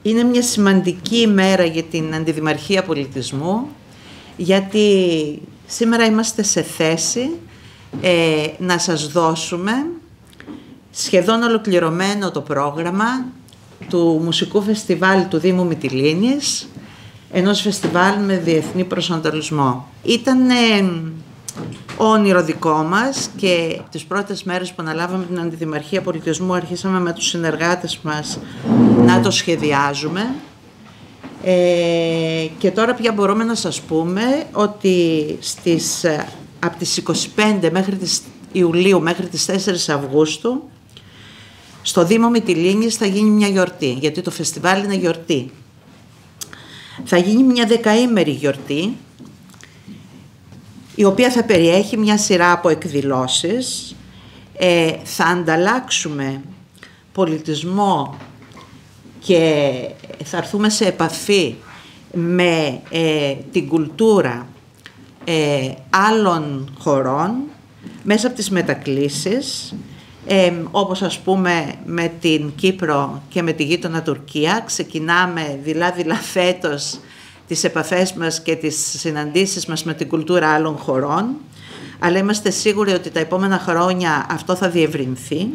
Είναι μια σημαντική ημέρα για την Αντιδημαρχία Πολιτισμού, γιατί σήμερα είμαστε σε θέση να σας δώσουμε σχεδόν ολοκληρωμένο το πρόγραμμα του Μουσικού Φεστιβάλ του Δήμου Μυτιλήνης, ενός φεστιβάλ με διεθνή προσανατολισμό. Ήταν όνειρο δικό μας και τις πρώτες μέρες που αναλάβαμε την Αντιδημαρχία Πολιτισμού αρχίσαμε με τους συνεργάτες μας να το σχεδιάζουμε και τώρα πια μπορούμε να σας πούμε ότι από τις 25 Ιουλίου μέχρι τις 4 Αυγούστου στο Δήμο Μυτιλήνης θα γίνει μια γιορτή, γιατί το φεστιβάλ είναι γιορτή. Θα γίνει μια δεκαήμερη γιορτή, η οποία θα περιέχει μια σειρά από εκδηλώσεις. Θα ανταλλάξουμε πολιτισμό και θα έρθουμε σε επαφή με την κουλτούρα άλλων χωρών μέσα από τις μετακλήσεις, όπως ας πούμε με την Κύπρο και με τη γείτονα Τουρκία. Ξεκινάμε δειλά-δειλά φέτος τις επαφές μας και τις συναντήσεις μας με την κουλτούρα άλλων χωρών, αλλά είμαστε σίγουροι ότι τα επόμενα χρόνια αυτό θα διευρυνθεί.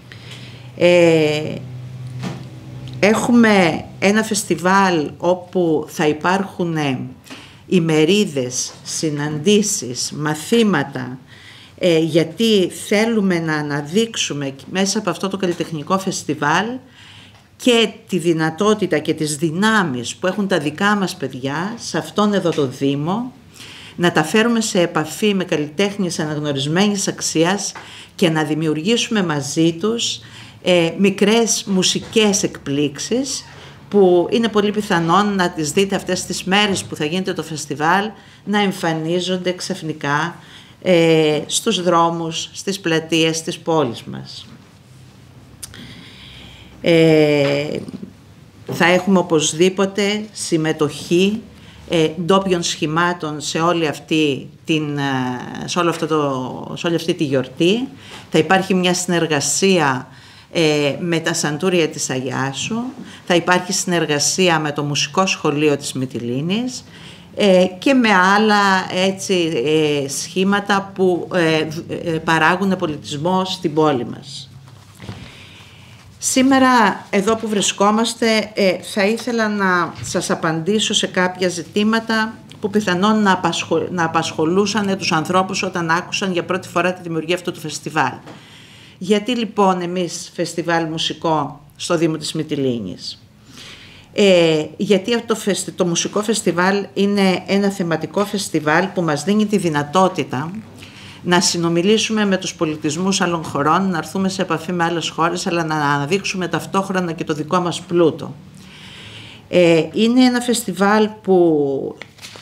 Έχουμε ένα φεστιβάλ όπου θα υπάρχουν ημερίδες, συναντήσεις, μαθήματα, γιατί θέλουμε να αναδείξουμε μέσα από αυτό το καλλιτεχνικό φεστιβάλ και τη δυνατότητα και τις δυνάμεις που έχουν τα δικά μας παιδιά σε αυτόν εδώ το Δήμο, να τα φέρουμε σε επαφή με καλλιτέχνες αναγνωρισμένης αξίας και να δημιουργήσουμε μαζί τους μικρές μουσικές εκπλήξεις που είναι πολύ πιθανόν να τις δείτε αυτές τις μέρες που θα γίνεται το φεστιβάλ να εμφανίζονται ξαφνικά στους δρόμους, στις πλατείες της πόλης μας. Θα έχουμε οπωσδήποτε συμμετοχή ντόπιων σχημάτων σε όλη αυτή τη γιορτή. Θα υπάρχει μια συνεργασία με τα Σαντούρια της Αγιάσου, θα υπάρχει συνεργασία με το Μουσικό Σχολείο της Μυτιλήνης και με άλλα σχήματα που παράγουν πολιτισμό στην πόλη μας. Σήμερα εδώ που βρισκόμαστε θα ήθελα να σας απαντήσω σε κάποια ζητήματα που πιθανόν να απασχολούσαν τους ανθρώπους όταν άκουσαν για πρώτη φορά τη δημιουργία αυτού του φεστιβάλ. Γιατί λοιπόν εμείς φεστιβάλ μουσικό στο Δήμο της Μυτιλήνης? Γιατί το μουσικό φεστιβάλ είναι ένα θεματικό φεστιβάλ που μας δίνει τη δυνατότητα να συνομιλήσουμε με τους πολιτισμούς άλλων χωρών, να έρθουμε σε επαφή με άλλες χώρες, αλλά να αναδείξουμε ταυτόχρονα και το δικό μας πλούτο. Είναι ένα φεστιβάλ που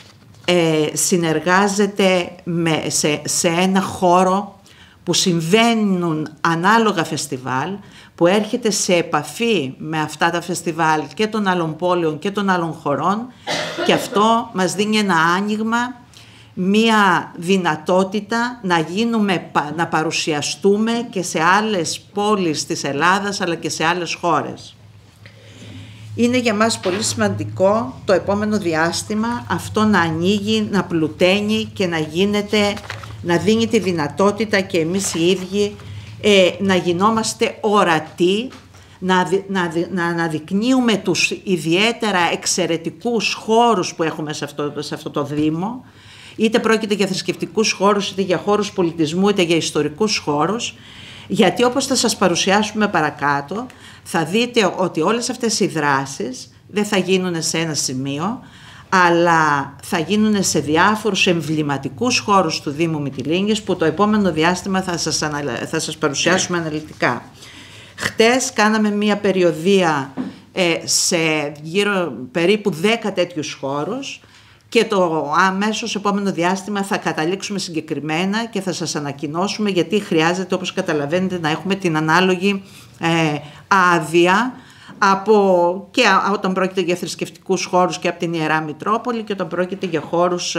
συνεργάζεται σε ένα χώρο που συμβαίνουν ανάλογα φεστιβάλ, που έρχεται σε επαφή με αυτά τα φεστιβάλ και των άλλων πόλεων και των άλλων χωρών, και αυτό μας δίνει ένα άνοιγμα, μία δυνατότητα να παρουσιαστούμε και σε άλλες πόλεις της Ελλάδας αλλά και σε άλλες χώρες. Είναι για μας πολύ σημαντικό το επόμενο διάστημα αυτό να ανοίγει, να πλουταίνει και να δίνει τη δυνατότητα και εμείς οι ίδιοι να γινόμαστε ορατοί, να αναδεικνύουμε τους ιδιαίτερα εξαιρετικούς χώρους που έχουμε σε αυτό το Δήμο, είτε πρόκειται για θρησκευτικούς χώρους, είτε για χώρους πολιτισμού, είτε για ιστορικούς χώρους, γιατί όπως θα σας παρουσιάσουμε παρακάτω, θα δείτε ότι όλες αυτές οι δράσεις δεν θα γίνουν σε ένα σημείο, αλλά θα γίνουν σε διάφορους εμβληματικούς χώρους του Δήμου Μυτιλήνης, που το επόμενο διάστημα θα σας παρουσιάσουμε αναλυτικά. Χτες κάναμε μία περιοδεία σε περίπου 10 τέτοιους χώρους, και το αμέσως επόμενο διάστημα θα καταλήξουμε συγκεκριμένα και θα σας ανακοινώσουμε, γιατί χρειάζεται, όπως καταλαβαίνετε, να έχουμε την ανάλογη άδεια και όταν πρόκειται για θρησκευτικούς χώρους και από την Ιερά Μητρόπολη, και όταν πρόκειται για χώρους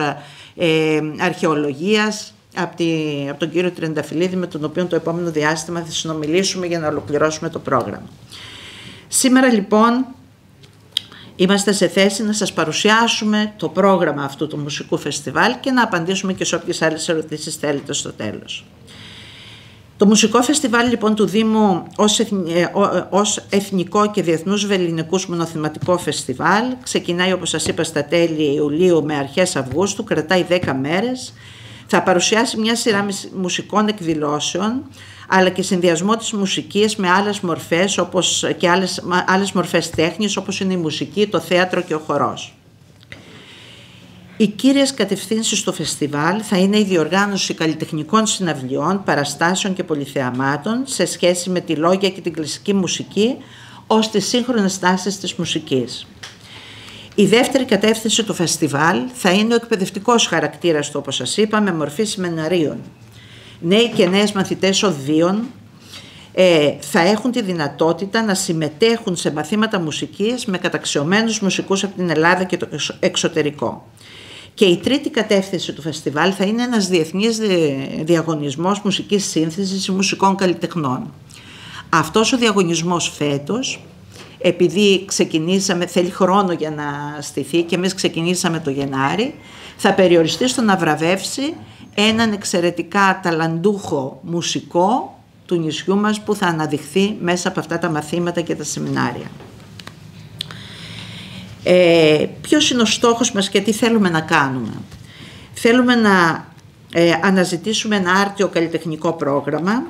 αρχαιολογίας από τον κύριο Τριανταφυλλίδη, με τον οποίο το επόμενο διάστημα θα συνομιλήσουμε για να ολοκληρώσουμε το πρόγραμμα. Σήμερα λοιπόν Είμαστε σε θέση να σας παρουσιάσουμε το πρόγραμμα αυτού του μουσικού φεστιβάλ και να απαντήσουμε και σε όποιες άλλες ερωτήσεις θέλετε στο τέλος. Το μουσικό φεστιβάλ λοιπόν του Δήμου ως εθνικό και διεθνούς βελληνικούς μονοθεματικό φεστιβάλ ξεκινάει, όπως σας είπα, στα τέλη Ιουλίου με αρχές Αυγούστου, κρατάει 10 μέρες. Θα παρουσιάσει μια σειρά μουσικών εκδηλώσεων, αλλά και συνδυασμό της μουσικής με άλλες μορφές και άλλες μορφές τέχνης, όπως είναι η μουσική, το θέατρο και ο χορός. Οι κύριες κατευθύνσεις στο φεστιβάλ θα είναι η διοργάνωση καλλιτεχνικών συναυλιών, παραστάσεων και πολυθεαμάτων σε σχέση με τη λόγια και την κλασική μουσική ως τις σύγχρονες τάσεις της μουσικής. Η δεύτερη κατεύθυνση του φεστιβάλ θα είναι ο εκπαιδευτικός χαρακτήρας του, όπως σας είπα, με μορφή σεμιναρίων. Νέοι και νέες μαθητές οδείων θα έχουν τη δυνατότητα να συμμετέχουν σε μαθήματα μουσικής με καταξιωμένους μουσικούς από την Ελλάδα και το εξωτερικό. Και η τρίτη κατεύθυνση του φεστιβάλ θα είναι ένας διεθνής διαγωνισμός μουσικής σύνθεσης μουσικών καλλιτεχνών. Αυτός ο διαγωνισμός φέτος, επειδή θέλει χρόνο για να στηθεί και εμείς ξεκινήσαμε το Γενάρη, θα περιοριστεί στο να βραβεύσει έναν εξαιρετικά ταλαντούχο μουσικό του νησιού μας που θα αναδειχθεί μέσα από αυτά τα μαθήματα και τα σεμινάρια. Ποιος είναι ο στόχος μας και τι θέλουμε να κάνουμε? Θέλουμε να αναζητήσουμε ένα άρτιο καλλιτεχνικό πρόγραμμα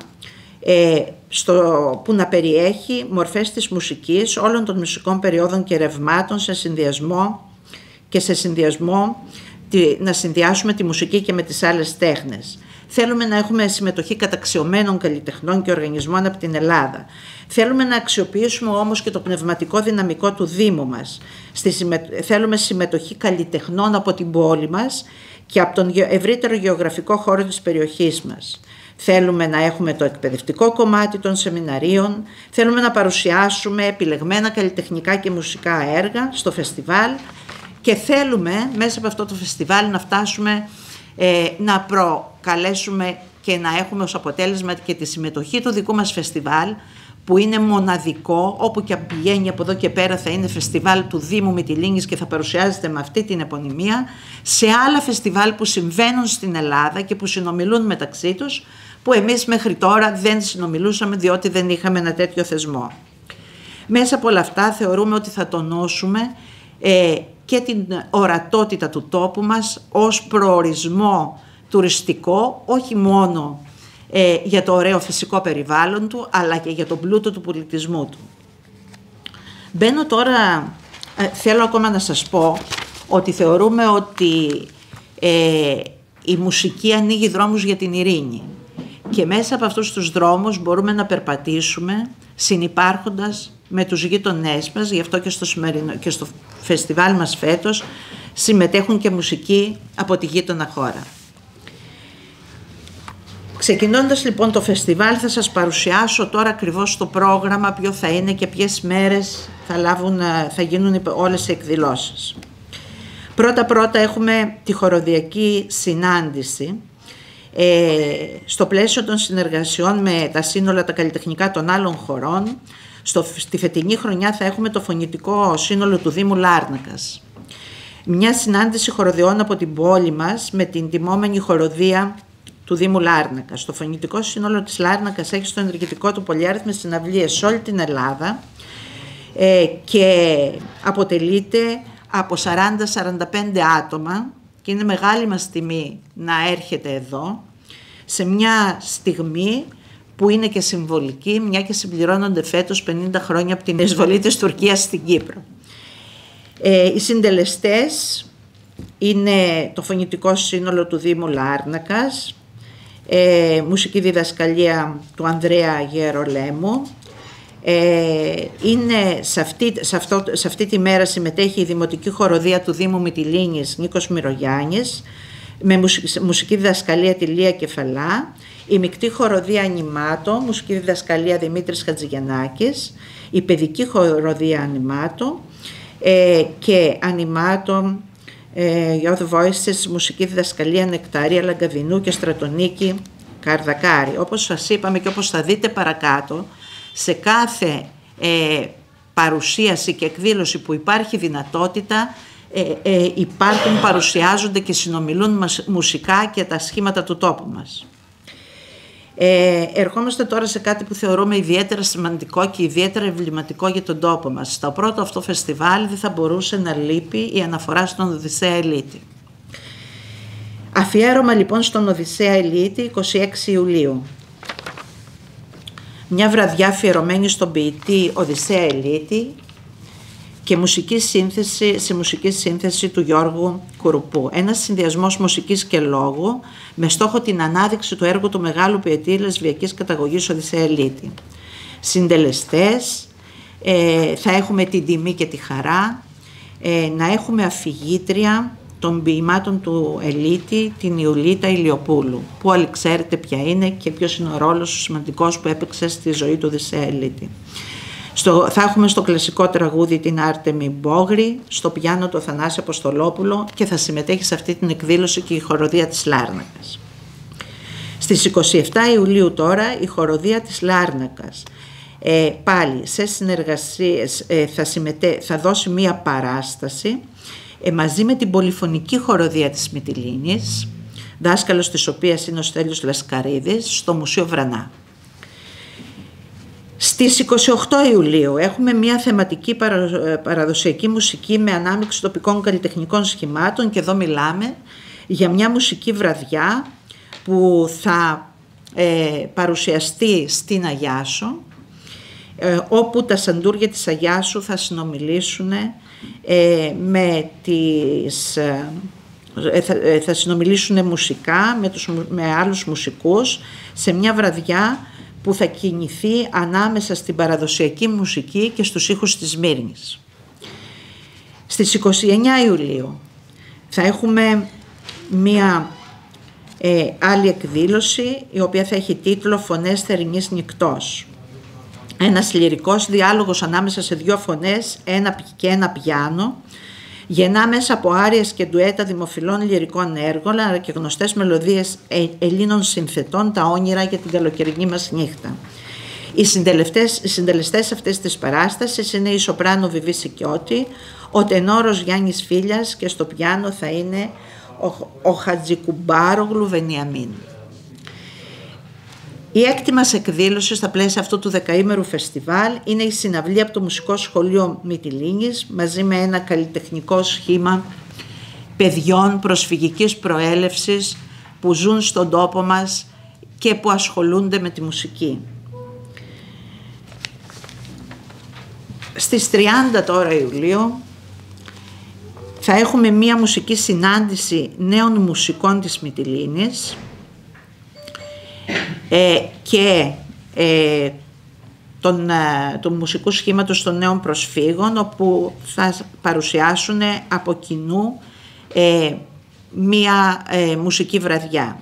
που να περιέχει μορφές της μουσικής όλων των μουσικών περιόδων και ρευμάτων σε συνδυασμό να συνδυάσουμε τη μουσική και με τις άλλες τέχνες. Θέλουμε να έχουμε συμμετοχή καταξιωμένων καλλιτεχνών και οργανισμών από την Ελλάδα. Θέλουμε να αξιοποιήσουμε όμως και το πνευματικό δυναμικό του Δήμου μας. Θέλουμε συμμετοχή καλλιτεχνών από την πόλη μας και από τον ευρύτερο γεωγραφικό χώρο της περιοχής μας. Θέλουμε να έχουμε το εκπαιδευτικό κομμάτι των σεμιναρίων. Θέλουμε να παρουσιάσουμε επιλεγμένα καλλιτεχνικά και μουσικά έργα στο φεστιβάλ και θέλουμε μέσα από αυτό το φεστιβάλ να φτάσουμε να προκαλέσουμε και να έχουμε ως αποτέλεσμα και τη συμμετοχή του δικού μας φεστιβάλ, που είναι μοναδικό, όπου και πηγαίνει από εδώ και πέρα θα είναι φεστιβάλ του Δήμου Μυτιλήνης και θα παρουσιάζεται με αυτή την επωνυμία, σε άλλα φεστιβάλ που συμβαίνουν στην Ελλάδα και που συνομιλούν μεταξύ τους, που εμείς μέχρι τώρα δεν συνομιλούσαμε διότι δεν είχαμε ένα τέτοιο θεσμό. Μέσα από όλα αυτά θεωρούμε ότι θα τονώσουμε και την ορατότητα του τόπου μας ως προορισμό τουριστικό, όχι μόνο για το ωραίο φυσικό περιβάλλον του, αλλά και για τον πλούτο του πολιτισμού του. Μπαίνω τώρα, θέλω ακόμα να σας πω ότι θεωρούμε ότι η μουσική ανοίγει δρόμους για την ειρήνη και μέσα από αυτούς τους δρόμους μπορούμε να περπατήσουμε συνυπάρχοντας με τους γείτονές μας. Γι' αυτό και στο φεστιβάλ μας φέτος συμμετέχουν και μουσικοί από τη γείτονα χώρα. Ξεκινώντας λοιπόν το φεστιβάλ, θα σας παρουσιάσω τώρα ακριβώς το πρόγραμμα, ποιο θα είναι και ποιες μέρες θα γίνουν όλες οι εκδηλώσεις. Πρώτα έχουμε τη χοροδιακή συνάντηση στο πλαίσιο των συνεργασιών με τα σύνολα τα καλλιτεχνικά των άλλων χωρών. Στη φετινή χρονιά θα έχουμε το φωνητικό σύνολο του Δήμου Λάρνακας. Μια συνάντηση χοροδιών από την πόλη μας με την τιμόμενη χοροδία του Δήμου Λάρνακας. Το φωνητικό σύνολο της Λάρνακας έχει στο ενεργητικό του πολυάριθμες συναυλίες σε όλη την Ελλάδα και αποτελείται από 40-45 άτομα και είναι μεγάλη μας τιμή να έρχεται εδώ σε μια στιγμή που είναι και συμβολική, μια και συμπληρώνονται φέτος 50 χρόνια από την εισβολή της Τουρκίας στην Κύπρο. Οι συντελεστές είναι το φωνητικό σύνολο του Δήμου Λάρνακας, μουσική διδασκαλία του Ανδρέα Γερολέμου. Σε αυτή τη μέρα συμμετέχει η Δημοτική Χοροδία του Δήμου Μυτιλήνης Νίκος Μυρογιάννης, με μουσική διδασκαλία τη Λία Κεφαλά, η Μεικτή Χοροδία Ανιμάτο, μουσική διδασκαλία Δημήτρης Χατζηγιαννάκης, η Παιδική Χοροδία Ανιμάτο και Ανιμάτο Youth Voices, μουσική διδασκαλία Νεκταρία Λαγκαδινού και Στρατονίκη Καρδακάρη. Όπως σας είπαμε και όπως θα δείτε παρακάτω, σε κάθε παρουσίαση και εκδήλωση που υπάρχει δυνατότητα, υπάρχουν, παρουσιάζονται και συνομιλούν μουσικά και τα σχήματα του τόπου μας. Ερχόμαστε τώρα σε κάτι που θεωρούμε ιδιαίτερα σημαντικό και ιδιαίτερα εμβληματικό για τον τόπο μας. Στο πρώτο αυτό φεστιβάλ δεν θα μπορούσε να λείπει η αναφορά στον Οδυσσέα Ελίτη. Αφιέρωμα λοιπόν στον Οδυσσέα Ελίτη, 26 Ιουλίου. Μια βραδιά αφιερωμένη στον ποιητή Οδυσσέα Ελίτη και σε μουσική σύνθεση του Γιώργου Κουρουπού. Ένας συνδυασμός μουσικής και λόγου με στόχο την ανάδειξη του έργου του μεγάλου ποιητή λεσβιακής καταγωγής Οδυσσέα Ελίτη. Συντελεστές, θα έχουμε την τιμή και τη χαρά να έχουμε αφηγήτρια των ποιημάτων του Ελίτη, την Ιουλίτα Ηλιοπούλου, που όλοι ξέρετε ποια είναι και ποιος είναι ο ρόλος σημαντικός που έπαιξε στη ζωή του Οδυσσέα Ελίτη. Θα έχουμε στο κλασικό τραγούδι την Άρτεμη Μπόγρη, στο πιάνο το Θανάση Αποστολόπουλο και θα συμμετέχει σε αυτή την εκδήλωση και η χοροδία της Λάρνακας. Στις 27 Ιουλίου τώρα η χοροδία της Λάρνακας πάλι σε συνεργασίες θα δώσει μία παράσταση μαζί με την πολυφωνική χοροδία της Μυτιλήνης, δάσκαλος της οποίας είναι ο Στέλιος Λασκαρίδης, στο Μουσείο Βρανά. Στις 28 Ιουλίου έχουμε μια θεματική παραδοσιακή μουσική με ανάμειξη τοπικών καλλιτεχνικών σχημάτων και εδώ μιλάμε για μια μουσική βραδιά που θα παρουσιαστεί στην Αγιάσο, όπου τα σαντούρια της Αγιάσου θα συνομιλήσουν θα συνομιλήσουν μουσικά με άλλους μουσικούς σε μια βραδιά που θα κινηθεί ανάμεσα στην παραδοσιακή μουσική και στους ήχους της Σμύρνης. Στις 29 Ιουλίου θα έχουμε μία άλλη εκδήλωση, η οποία θα έχει τίτλο «Φωνές θερινής νυκτός». Ένας λυρικός διάλογος ανάμεσα σε δύο φωνές και ένα πιάνο, γεννά μέσα από άριες και ντουέτα δημοφιλών λυρικών έργων, αλλά και γνωστές μελωδίες Ελλήνων συνθετών, τα όνειρα για την καλοκαιρινή μας νύχτα. Οι συντελεστές αυτής της παράστασης είναι η σοπράνο Βιβί Σικιώτη, ο τενόρος Γιάννης Φίλιας και στο πιάνο θα είναι ο Χατζικουμπάρογλου Βενιαμίν. Η έκτη μας εκδήλωση στα πλαίσια αυτού του δεκαήμερου φεστιβάλ είναι η συναυλία από το Μουσικό Σχολείο Μυτιλήνης μαζί με ένα καλλιτεχνικό σχήμα παιδιών προσφυγικής προέλευσης που ζουν στον τόπο μας και που ασχολούνται με τη μουσική. Στις 30 τώρα Ιουλίου θα έχουμε μία μουσική συνάντηση νέων μουσικών της Μυτιλήνης και του μουσικού σχήματος των νέων προσφύγων, όπου θα παρουσιάσουν από κοινού μία μουσική βραδιά.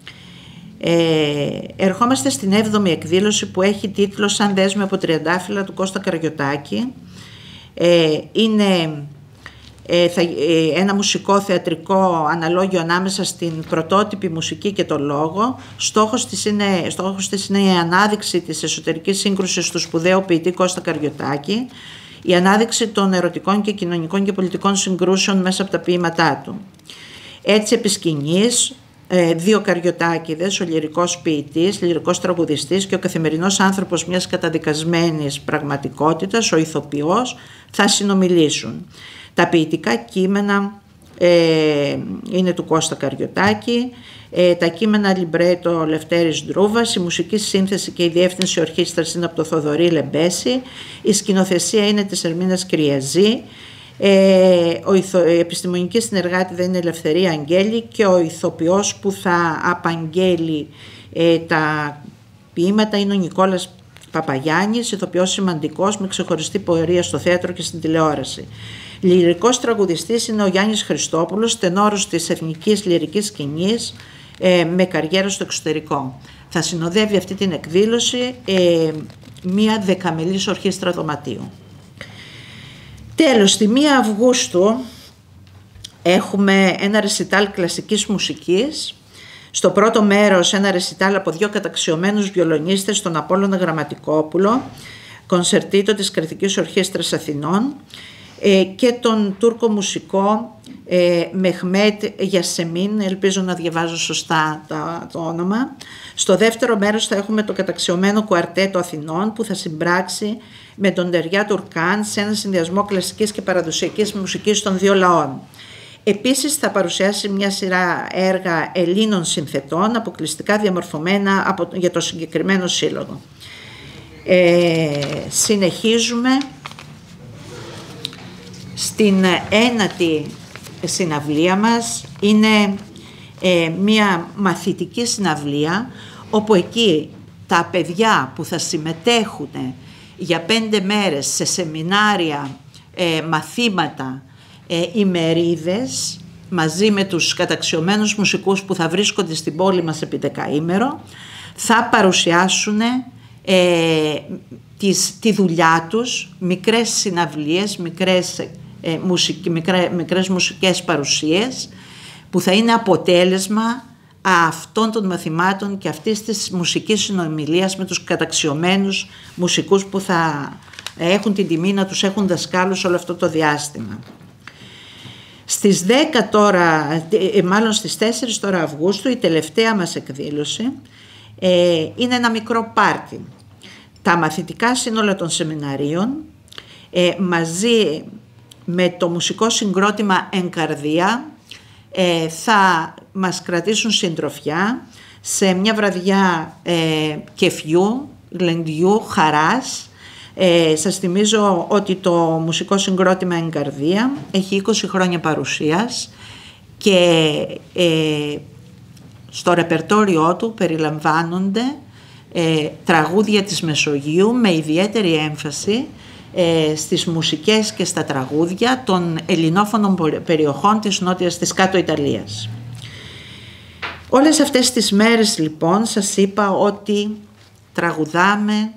Ερχόμαστε στην 7η εκδήλωση που έχει τίτλο «Σαν δέσμη από τριαντάφυλλα» του Κώστα Καριωτάκη. Είναι ένα μουσικό θεατρικό αναλόγιο ανάμεσα στην πρωτότυπη μουσική και το λόγο. Στόχος της είναι η ανάδειξη της εσωτερικής σύγκρουσης του σπουδαίου ποιητή Κώστα Καριωτάκη, η ανάδειξη των ερωτικών και κοινωνικών και πολιτικών συγκρούσεων μέσα από τα ποίηματά του. Έτσι επί σκηνής, δύο Καριωτάκηδες, ο λυρικός ποιητής, λυρικός τραγουδιστής και ο καθημερινός άνθρωπος μιας καταδικασμένης πραγματικότητας, ο ηθοποιός, θα συνομιλήσουν. Τα ποιητικά κείμενα είναι του Κώστα Καριωτάκη, τα κείμενα λιμπρέτο Λευτέρης Ντρούβας, η μουσική σύνθεση και η διεύθυνση ορχήστρας είναι από το Θοδωρή Λεμπέση, η σκηνοθεσία είναι της Ερμήνας Κυριαζή, η επιστημονική συνεργάτη δεν είναι Ελευθερία Αγγέλη και ο ηθοποιός που θα απαγγέλει τα ποίηματα είναι ο Νικόλας Παπαγιάννης, ηθοποιός σημαντικός με ξεχωριστή πορεία στο θέατρο και στην τηλεόραση. Λυρικός τραγουδιστής είναι ο Γιάννης Χριστόπουλος, τενόρος της εθνικής λυρικής σκηνής με καριέρα στο εξωτερικό. Θα συνοδεύει αυτή την εκδήλωση μία δεκαμελής ορχήστρα δωματίου. Τέλος, στη 1 Αυγούστου έχουμε ένα ρεσιτάλ κλασικής μουσικής. Στο πρώτο μέρος ένα ρεσιτάλ από δύο καταξιωμένους βιολονίστες, τον Απόλλωνα Γραμματικόπουλο, κονσερτίτο της Κρατικής Ορχήστρας Αθηνών και τον Τούρκο μουσικό Μεχμέτ Γιασεμίν, ελπίζω να διαβάζω σωστά το όνομα. Στο δεύτερο μέρος θα έχουμε το καταξιωμένο κουαρτέτο Αθηνών που θα συμπράξει με τον Τεριά Τουρκάν σε ένα συνδυασμό κλασικής και παραδοσιακής μουσικής των δύο λαών. Επίσης θα παρουσιάσει μια σειρά έργα Ελλήνων συνθετών αποκλειστικά διαμορφωμένα για το συγκεκριμένο σύλλογο. Συνεχίζουμε στην ένατη συναυλία μας. Είναι μια μαθητική συναυλία όπου εκεί τα παιδιά που θα συμμετέχουν για 5 μέρες σε σεμινάρια, μαθήματα, ημερίδες μαζί με τους καταξιωμένους μουσικούς που θα βρίσκονται στην πόλη μας επί 10ήμερο, θα παρουσιάσουν τη δουλειά τους, μικρές συναυλίες, μικρές μουσικές παρουσίες που θα είναι αποτέλεσμα αυτών των μαθημάτων και αυτής της μουσικής συνομιλίας με τους καταξιωμένους μουσικούς που θα έχουν την τιμή να τους έχουν δασκάλους όλο αυτό το διάστημα. Στις 10 τώρα, μάλλον στις 4 τώρα Αυγούστου, η τελευταία μας εκδήλωση είναι ένα μικρό πάρτι. Τα μαθητικά σύνολα των σεμιναρίων μαζί με το μουσικό συγκρότημα Εγκαρδία θα μας κρατήσουν συντροφιά σε μια βραδιά κεφιού, γλεντιού, χαράς. Σας θυμίζω ότι το μουσικό συγκρότημα Εγκαρδία έχει 20 χρόνια παρουσίας και στο ρεπερτόριό του περιλαμβάνονται τραγούδια της Μεσογείου με ιδιαίτερη έμφαση στις μουσικές και στα τραγούδια των ελληνόφωνων περιοχών της νότιας της κάτω Ιταλίας. Όλες αυτές τις μέρες λοιπόν σας είπα ότι τραγουδάμε,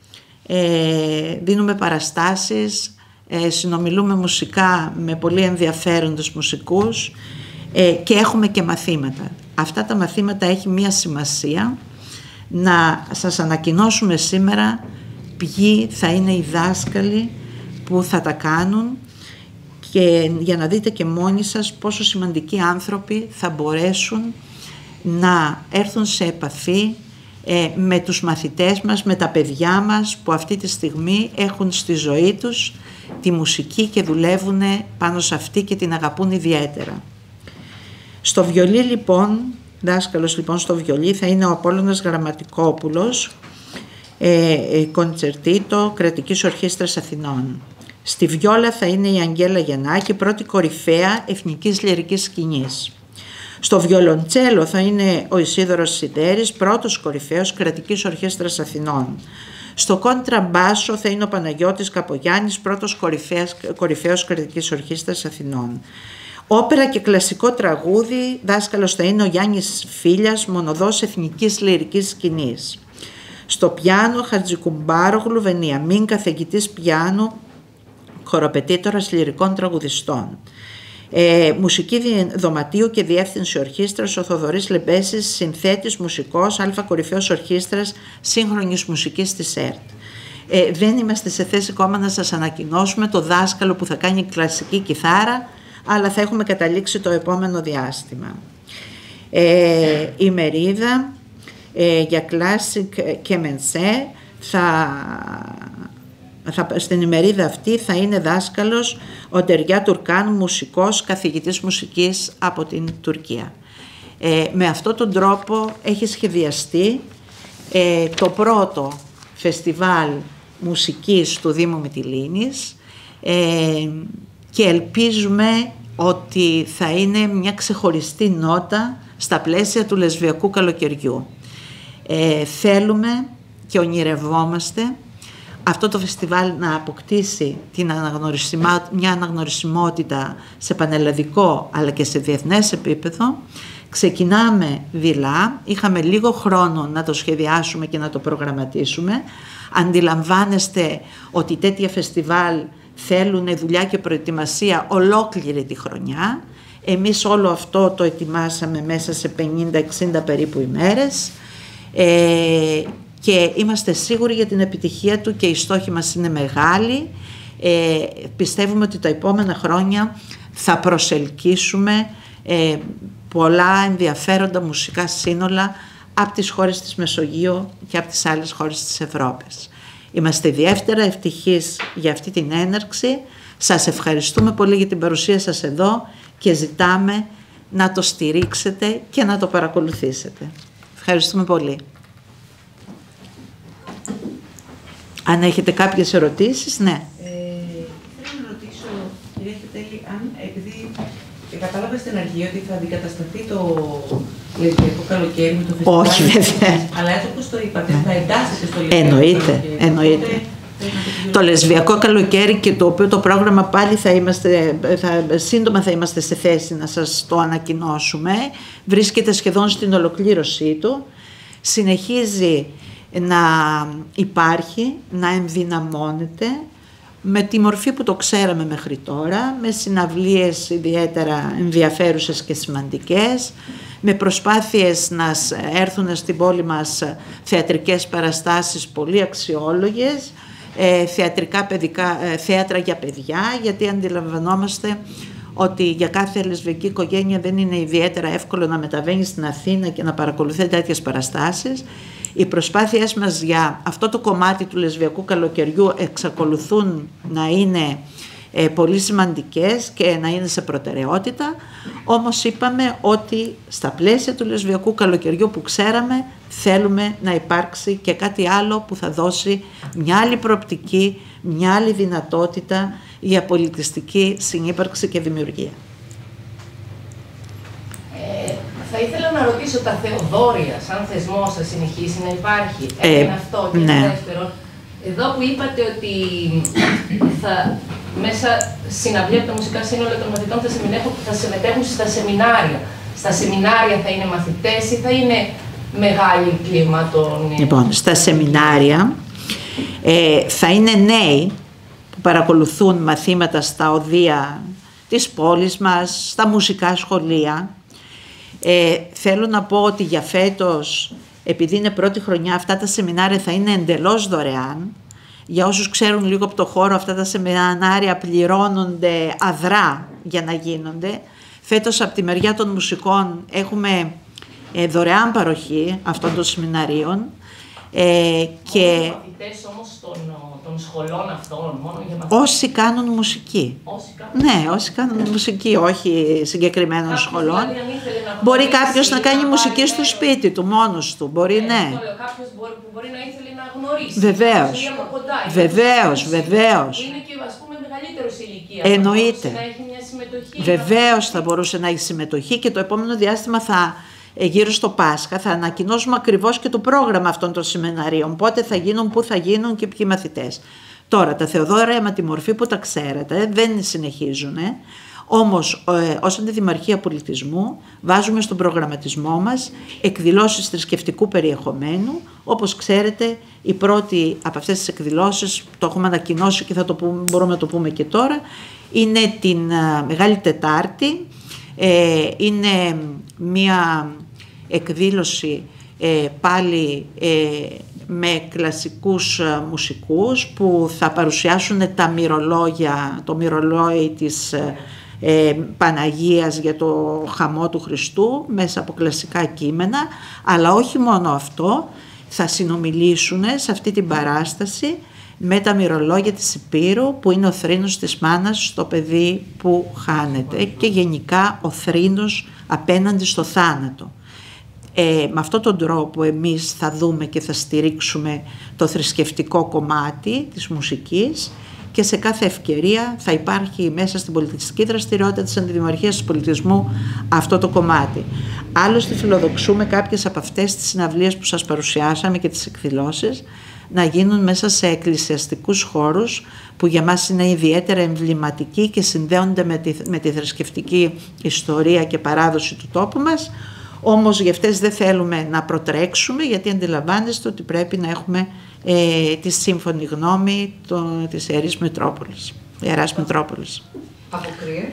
δίνουμε παραστάσεις, συνομιλούμε μουσικά με πολύ ενδιαφέροντες μουσικούς και έχουμε και μαθήματα. Αυτά τα μαθήματα έχει μία σημασία να σας ανακοινώσουμε σήμερα ποιοι θα είναι οι δάσκαλοι που θα τα κάνουν και για να δείτε και μόνοι σας πόσο σημαντικοί άνθρωποι θα μπορέσουν να έρθουν σε επαφή με τους μαθητές μας, με τα παιδιά μας που αυτή τη στιγμή έχουν στη ζωή τους τη μουσική και δουλεύουν πάνω σε αυτή και την αγαπούν ιδιαίτερα. Στο βιολί λοιπόν, δάσκαλος λοιπόν στο βιολί θα είναι ο Απόλλωνας Γραμματικόπουλος, κοντσερτίτο Κρατικής Ορχήστρας Αθηνών. Στη βιόλα θα είναι η Αγγέλα Γεννάκη, πρώτη κορυφαία εθνικής λυρικής σκηνής. Στο βιολοντσέλο θα είναι ο Ισίδωρος Σιδέρης, πρώτος κορυφαίος Κρατικής Ορχήστρας Αθηνών. Στο κόντραμπάσο θα είναι ο Παναγιώτης Καπογιάννης, πρώτος κορυφαίος Κρατικής Ορχήστρας Αθηνών. Όπερα και κλασικό τραγούδι, δάσκαλος θα είναι ο Γιάννης Φίλιας, μονοδός εθνικής λυρικής σκηνής. Στο πιάνο Χατζικουμπάρογλου Βενιαμίν, καθηγητής πιάνου, χοροπετήτορας λυρικών τραγουδιστών. Μουσική δωματίου και διεύθυνση ορχήστρας ο Θοδωρής Λεμπέσης, συνθέτης μουσικός, αλφα κορυφαίος ορχήστρας σύγχρονης μουσικής της ΕΡΤ. Δεν είμαστε σε θέση ακόμα να σας ανακοινώσουμε το δάσκαλο που θα κάνει κλασική κιθάρα, αλλά θα έχουμε καταλήξει το επόμενο διάστημα. Η μερίδα για κλάσικ και μενσέ στην ημερίδα αυτή θα είναι δάσκαλος ο Τεριά Τουρκάν, μουσικός, καθηγητής μουσικής από την Τουρκία. Με αυτόν τον τρόπο έχει σχεδιαστεί το πρώτο φεστιβάλ μουσικής του Δήμου Μυτιλήνης και ελπίζουμε ότι θα είναι μια ξεχωριστή νότα στα πλαίσια του λεσβιακού καλοκαιριού. Θέλουμε και ονειρευόμαστε αυτό το φεστιβάλ να αποκτήσει μια αναγνωρισιμότητα σε πανελλαδικό αλλά και σε διεθνές επίπεδο. Ξεκινάμε δειλά, είχαμε λίγο χρόνο να το σχεδιάσουμε και να το προγραμματίσουμε. Αντιλαμβάνεστε ότι τέτοια φεστιβάλ θέλουν δουλειά και προετοιμασία ολόκληρη τη χρονιά. Εμείς όλο αυτό το ετοιμάσαμε μέσα σε 50-60 περίπου ημέρες. και είμαστε σίγουροι για την επιτυχία του και οι στόχοι μας είναι μεγάλοι. Πιστεύουμε ότι τα επόμενα χρόνια θα προσελκύσουμε πολλά ενδιαφέροντα μουσικά σύνολα από τις χώρες της Μεσογείου και από τις άλλες χώρες της Ευρώπης. Είμαστε ιδιαίτερα ευτυχείς για αυτή την έναρξη. Σας ευχαριστούμε πολύ για την παρουσία σας εδώ και ζητάμε να το στηρίξετε και να το παρακολουθήσετε. Ευχαριστούμε πολύ. Αν έχετε κάποιες ερωτήσεις, ναι. Θέλω να ρωτήσω, κυρία Χετέλη, αν επειδή κατάλαβα στην αρχή ότι θα αντικατασταθεί το λεσβιακό καλοκαίρι με το φεστιβάλ. Όχι, βέβαια. Αλλά έτσι όπως το είπατε, θα εντάσσεται στο λεσβιακό καλοκαίρι. Εννοείται. Το λεσβιακό καλοκαίρι, και το οποίο το πρόγραμμα πάλι σύντομα θα είμαστε σε θέση να σας το ανακοινώσουμε, βρίσκεται σχεδόν στην ολοκλήρωσή του. Συνεχίζει να υπάρχει, να ενδυναμώνεται με τη μορφή που το ξέραμε μέχρι τώρα, με συναυλίες ιδιαίτερα ενδιαφέρουσες και σημαντικές, με προσπάθειες να έρθουν στην πόλη μας θεατρικές παραστάσεις πολύ αξιόλογες, θέατρα για παιδιά, γιατί αντιλαμβανόμαστε ότι για κάθε λεσβιακή οικογένεια δεν είναι ιδιαίτερα εύκολο να μεταβαίνει στην Αθήνα και να παρακολουθεί τέτοιες παραστάσεις. Οι προσπάθειές μας για αυτό το κομμάτι του λεσβιακού καλοκαιριού εξακολουθούν να είναι πολύ σημαντικές και να είναι σε προτεραιότητα, όμως είπαμε ότι στα πλαίσια του λεσβιακού καλοκαιριού που ξέραμε θέλουμε να υπάρξει και κάτι άλλο που θα δώσει μια άλλη προοπτική, μια άλλη δυνατότητα για πολιτιστική συνύπαρξη και δημιουργία. Θα ήθελα να ρωτήσω, τα Θεοδόρια σαν θεσμό θα συνεχίσει να υπάρχει? Είναι αυτό. Και ναι. Δεύτερον, εδώ που είπατε ότι μέσα συναυλία από τα μουσικά σύνολα των μαθητών θα συμμετέχουν στα σεμινάρια. Στα σεμινάρια θα είναι μαθητές ή θα είναι μεγάλη κλίμα των... Λοιπόν, στα σεμινάρια θα είναι νέοι που παρακολουθούν μαθήματα στα οδεία της πόλης μας, στα μουσικά σχολεία. Θέλω να πω ότι για φέτος, επειδή είναι πρώτη χρονιά, αυτά τα σεμινάρια θα είναι εντελώς δωρεάν. Για όσους ξέρουν λίγο από το χώρο, αυτά τα σεμινάρια πληρώνονται αδρά για να γίνονται. Φέτος από τη μεριά των μουσικών έχουμε δωρεάν παροχή αυτών των σεμιναρίων. Και μαθητές όμως των σχολών αυτών, μόνο για μαθητές? Όσοι κάνουν μουσική. Ναι, όσοι κάνουν μουσική, όχι συγκεκριμένων σχολών. Μπορεί κάποιος να κάνει μουσική στο σπίτι του, μόνος του. Μπορεί, ναι. Κάποιος που μπορεί να ήθελε να γνωρίσει. Βεβαίως. Που είναι και, ας πούμε, μεγαλύτερος ηλικία. Εννοείται. Να έχει μια συμμετοχή. Βεβαίως θα μπορούσε να έχει συμμετοχή, και το επόμενο διάστημα γύρω στο Πάσχα θα ανακοινώσουμε ακριβώς και το πρόγραμμα αυτών των σεμιναρίων, πότε θα γίνουν, πού θα γίνουν και ποιοι μαθητές. Τώρα τα Θεοδόρια με τη μορφή που τα ξέρετε δεν συνεχίζουν, όμως ως Αντιδημαρχία Πολιτισμού βάζουμε στον προγραμματισμό μας εκδηλώσεις θρησκευτικού περιεχομένου. Όπως ξέρετε, η πρώτη από αυτές τις εκδηλώσεις, το έχουμε ανακοινώσει και μπορούμε να το πούμε και τώρα, είναι την Μεγάλη Τετάρτη. Είναι μία εκδήλωση πάλι με κλασικούς μουσικούς που θα παρουσιάσουν τα μυρολόγια, το μυρολόι της Παναγίας για το χαμό του Χριστού μέσα από κλασικά κείμενα, αλλά όχι μόνο αυτό, θα συνομιλήσουν σε αυτή την παράσταση με τα μυρολόγια της Υπήρου, που είναι ο θρήνος της μάνας στο παιδί που χάνεται και γενικά ο θρήνος απέναντι στο θάνατο. Με αυτόν τον τρόπο εμείς θα δούμε και θα στηρίξουμε το θρησκευτικό κομμάτι της μουσικής, και σε κάθε ευκαιρία θα υπάρχει μέσα στην πολιτιστική δραστηριότητα της Αντιδημαρχίας του Πολιτισμού αυτό το κομμάτι. Άλλωστε φιλοδοξούμε κάποιες από αυτές τις συναυλίες που σας παρουσιάσαμε και τις εκδηλώσεις να γίνουν μέσα σε εκκλησιαστικούς χώρους που για μας είναι ιδιαίτερα εμβληματικοί και συνδέονται με τη θρησκευτική ιστορία και παράδοση του τόπου μας. Όμως για αυτές δεν θέλουμε να προτρέξουμε, γιατί αντιλαμβάνεστε ότι πρέπει να έχουμε τη σύμφωνη γνώμη της Ιεράς Μητρόπολης. Αποκρύες,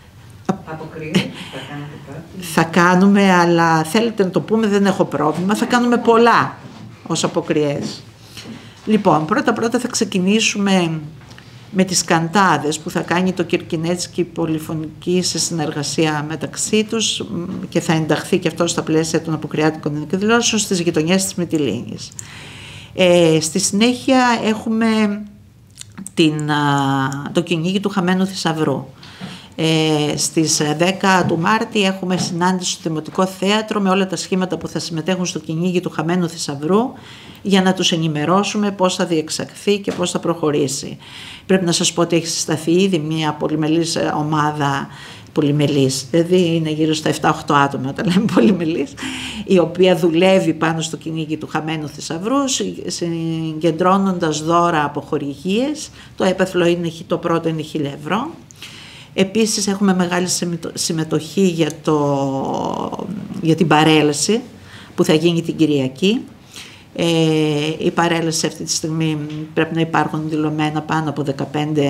θα κάνετε κάτι? Θα κάνουμε, αλλά θέλετε να το πούμε, δεν έχω πρόβλημα, θα κάνουμε πολλά. ως αποκριές. Λοιπόν, πρώτα θα ξεκινήσουμε με τις καντάδες που θα κάνει το Κυρκινέτσκι πολυφωνική σε συνεργασία μεταξύ τους και θα ενταχθεί και αυτό στα πλαίσια των αποκριάτικων εκδηλώσεων στις γειτονιές της Μυτιλήνης. Στη συνέχεια έχουμε το κυνήγι του Χαμένου Θησαυρού. Στις 10 του Μάρτη έχουμε συνάντηση στο Δημοτικό Θέατρο με όλα τα σχήματα που θα συμμετέχουν στο κυνήγι του Χαμένου Θησαυρού για να τους ενημερώσουμε πώς θα διεξαχθεί και πώς θα προχωρήσει. Πρέπει να σας πω ότι έχει συσταθεί ήδη μια πολυμελής ομάδα, πολυμελής, δηλαδή είναι γύρω στα 7-8 άτομα όταν λέμε πολυμελής, η οποία δουλεύει πάνω στο κυνήγι του Χαμένου Θησαυρού, συγκεντρώνοντας δώρα από χορηγίες. Το έπαθλο το πρώτο είναι 1.000 ευρώ. Επίσης έχουμε μεγάλη συμμετοχή για την παρέλαση που θα γίνει την Κυριακή. Η παρέλαση αυτή τη στιγμή πρέπει να υπάρχουν δηλωμένα πάνω από 15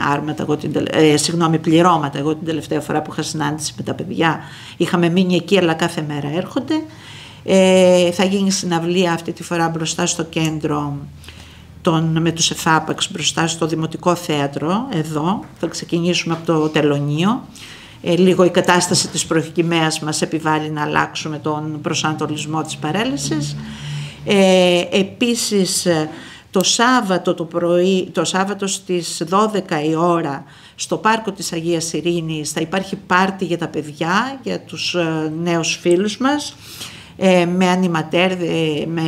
πληρώματα. Εγώ την τελευταία φορά που είχα συνάντηση με τα παιδιά είχαμε μείνει εκεί, αλλά κάθε μέρα έρχονται. Θα γίνει συναυλία αυτή τη φορά μπροστά στο κέντρο με τους ΕΦΑΠΑΞ, μπροστά στο Δημοτικό Θέατρο, εδώ. Θα ξεκινήσουμε από το Τελωνείο. Λίγο η κατάσταση της προχικημαίας μας επιβάλλει να αλλάξουμε τον προσανατολισμό της παρέλασης. Επίσης το Σάββατο στις 12 η ώρα στο πάρκο της Αγίας Ειρήνης θα υπάρχει πάρτι για τα παιδιά, για τους νέους φίλους μας, με ανιματέρ, με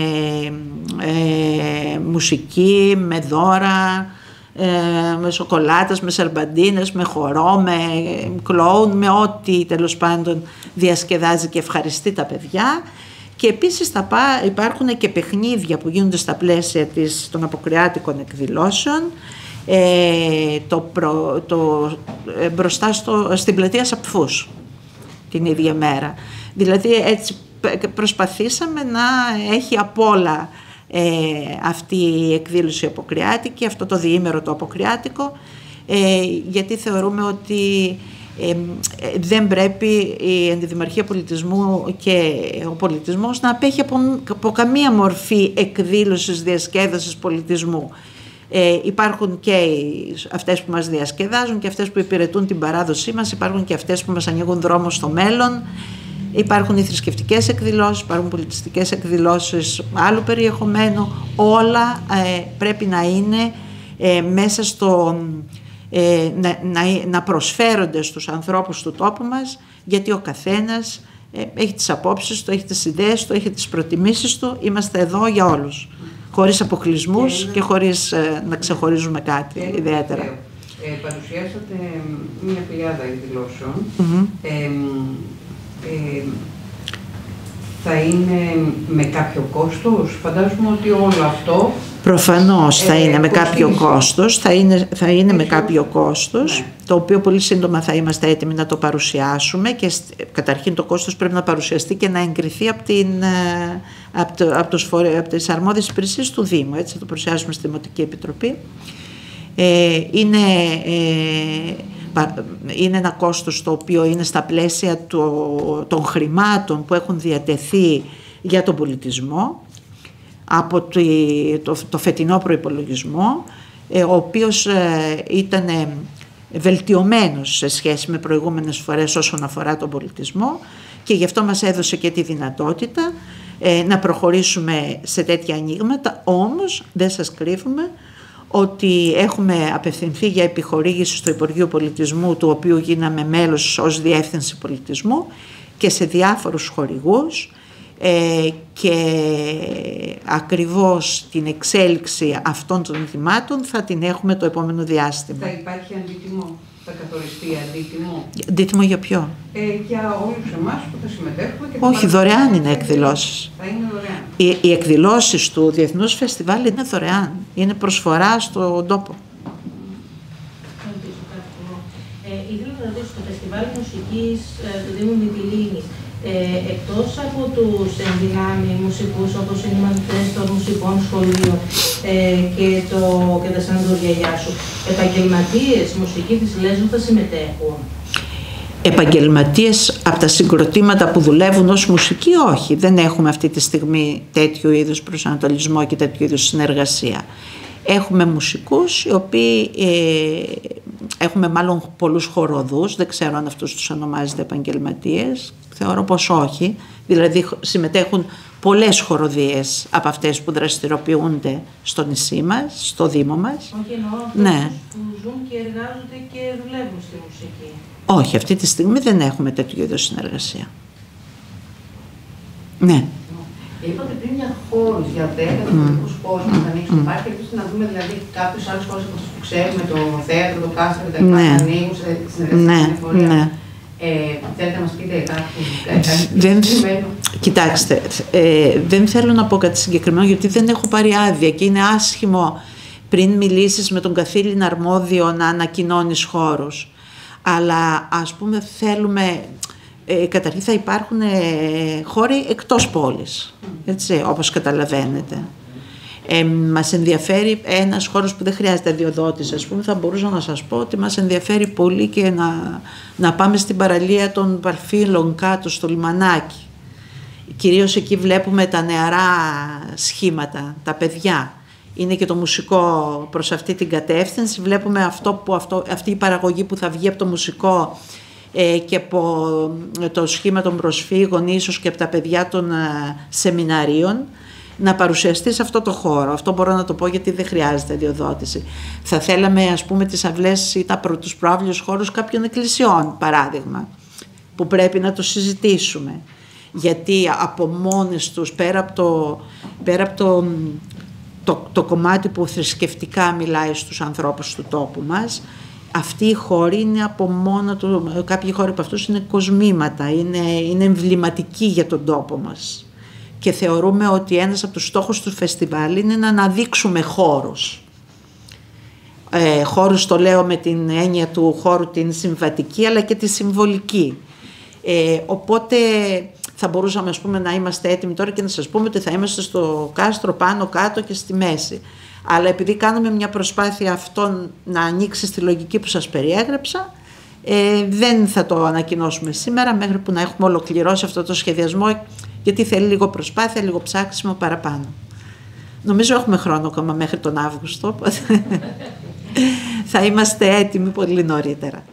μουσική, με δώρα, με σοκολάτες, με σερμπαντίνες, με χορό, με κλόουν, με ό,τι τέλος πάντων διασκεδάζει και ευχαριστεί τα παιδιά. Και επίσης υπάρχουν και παιχνίδια που γίνονται στα πλαίσια των αποκριάτικων εκδηλώσεων μπροστά στην πλατεία Σαπφούς την ίδια μέρα. Δηλαδή έτσι προσπαθήσαμε να έχει απ' όλα αυτή η εκδήλωση αποκριάτικη, αυτό το διήμερο το αποκριάτικο, γιατί θεωρούμε ότι δεν πρέπει η Αντιδημαρχία Πολιτισμού και ο πολιτισμός να απέχει από καμία μορφή εκδήλωσης, διασκέδασης πολιτισμού. Υπάρχουν και αυτές που μας διασκεδάζουν και αυτές που υπηρετούν την παράδοσή μας, υπάρχουν και αυτές που μας ανοίγουν δρόμο στο μέλλον. Υπάρχουν οι θρησκευτικές εκδηλώσεις, υπάρχουν πολιτιστικές εκδηλώσεις άλλου περιεχομένου. Όλα πρέπει να είναι μέσα να προσφέρονται στους ανθρώπους του τόπου μας, γιατί ο καθένας έχει τις απόψεις του, έχει τις ιδέες του, έχει τις προτιμήσεις του. Είμαστε εδώ για όλους, χωρίς αποκλεισμούς και χωρίς να ξεχωρίζουμε κάτι ιδιαίτερα. Παρουσιάσατε μια πλειάδα εκδηλώσεων. Θα είναι με κάποιο κόστος, φαντάζομαι ότι όλο αυτό... Προφανώς θα είναι με κάποιο κόστος, θα είναι με κάποιο κόστος, ναι. Το οποίο πολύ σύντομα θα είμαστε έτοιμοι να το παρουσιάσουμε και καταρχήν το κόστος πρέπει να παρουσιαστεί και να εγκριθεί από τις αρμόδιες υπηρεσίες του Δήμου, έτσι θα το παρουσιάσουμε στη Δημοτική Επιτροπή. Είναι ένα κόστος το οποίο είναι στα πλαίσια των χρημάτων που έχουν διατεθεί για τον πολιτισμό από το φετινό προϋπολογισμό, ο οποίος ήταν βελτιωμένος σε σχέση με προηγούμενες φορές όσον αφορά τον πολιτισμό, και γι' αυτό μας έδωσε και τη δυνατότητα να προχωρήσουμε σε τέτοια ανοίγματα. Όμως δεν σας κρύβουμε ότι έχουμε απευθυνθεί για επιχορήγηση στο Υπουργείο Πολιτισμού, του οποίου γίναμε μέλος ως Διεύθυνση Πολιτισμού, και σε διάφορους χορηγούς, και ακριβώς την εξέλιξη αυτών των θυμάτων θα την έχουμε το επόμενο διάστημα. Θα υπάρχει αντίτιμο, θα καθοριστεί αντίτιμο. Αντίτιμο για ποιο? Για όλους εμάς που θα συμμετέχουμε. Και όχι, δωρεάν είναι εκδηλώσεις. Θα είναι δωρεάν. Οι εκδηλώσεις του Διεθνούς Φεστιβάλ είναι δωρεάν. Είναι προσφορά στον τόπο. Ήθελα να ρωτήσω, στο Φεστιβάλ Μουσικής του Δήμου Μυτιλήνης, εκτός από τους ενδυνάμει μουσικούς όπως είναι οι μαθητές των μουσικών σχολείων και τα Σανδούρια Γιάσου, επαγγελματίες μουσική της Λέσβου θα συμμετέχουν? Επαγγελματίες από τα συγκροτήματα που δουλεύουν ως μουσικοί, όχι. Δεν έχουμε αυτή τη στιγμή τέτοιου είδους προσανατολισμό και τέτοιου είδους συνεργασία. Έχουμε μουσικούς, οι οποίοι έχουμε μάλλον πολλούς χοροδούς, δεν ξέρω αν αυτούς τους ονομάζετε επαγγελματίες, θεωρώ πως όχι. Δηλαδή συμμετέχουν πολλές χοροδίες από αυτές που δραστηριοποιούνται στο νησί μας, στο Δήμο μας. Όχι, εννοώ αυτούς που ζουν και εργάζονται και δουλεύουν στη μουσική. Όχι, αυτή τη στιγμή δεν έχουμε τέτοιου είδους συνεργασία. Ναι. Είπατε πριν για χώρους, για 10 διαφορετικούς χώρους που θα ανοίξουν. Υπάρχει περίπτωση να δούμε δηλαδή κάποιους άλλους χώρους από αυτούς που ξέρουμε, το θέατρο, το κάστρο κτλ. Να ανοίγουν σε συνεργασία με φορεία. Ναι. Θέλετε να μας πείτε κάτι. Κοιτάξτε, δεν θέλω να πω κάτι συγκεκριμένο γιατί δεν έχω πάρει άδεια και είναι άσχημο πριν μιλήσεις με τον καθήλυνα αρμόδιο να ανακοινώνεις χώρους. Αλλά ας πούμε θέλουμε, καταρχήν θα υπάρχουν χώροι εκτός πόλης, έτσι, όπως καταλαβαίνετε. Μας ενδιαφέρει ένας χώρος που δεν χρειάζεται αδειοδότηση, ας πούμε, θα μπορούσα να σας πω ότι μας ενδιαφέρει πολύ και να πάμε στην παραλία των Παρφύλων κάτω στο λιμανάκι. Κυρίως εκεί βλέπουμε τα νεαρά σχήματα, τα παιδιά. Είναι και το μουσικό προς αυτή την κατεύθυνση. Βλέπουμε αυτή η παραγωγή που θα βγει από το μουσικό και από το σχήμα των προσφύγων, ίσως και από τα παιδιά των σεμιναρίων, να παρουσιαστεί σε αυτό το χώρο. Αυτό μπορώ να το πω γιατί δεν χρειάζεται αδειοδότηση. Θα θέλαμε, ας πούμε, τις αυλές ή τους προάβλιους χώρους κάποιων εκκλησιών, παράδειγμα, που πρέπει να το συζητήσουμε. Γιατί από μόνες τους, πέρα από το κομμάτι που θρησκευτικά μιλάει στους ανθρώπους του τόπου μας, αυτοί οι χώροι είναι από μόνο του, κάποιοι χώροι από αυτούς είναι κοσμήματα, είναι εμβληματικοί για τον τόπο μας. Και θεωρούμε ότι ένας από τους στόχους του φεστιβάλ είναι να αναδείξουμε χώρους. Χώρους το λέω με την έννοια του χώρου την συμβατική αλλά και τη συμβολική. Οπότε θα μπορούσαμε, ας πούμε, να είμαστε έτοιμοι τώρα και να σας πούμε ότι θα είμαστε στο κάστρο πάνω κάτω και στη μέση. Αλλά επειδή κάνουμε μια προσπάθεια αυτόν να ανοίξει στη λογική που σας περιέγραψα, δεν θα το ανακοινώσουμε σήμερα μέχρι που να έχουμε ολοκληρώσει αυτό το σχεδιασμό, γιατί θέλει λίγο προσπάθεια, λίγο ψάξιμο παραπάνω. Νομίζω έχουμε χρόνο ακόμα μέχρι τον Αύγουστο, θα είμαστε έτοιμοι πολύ νωρίτερα.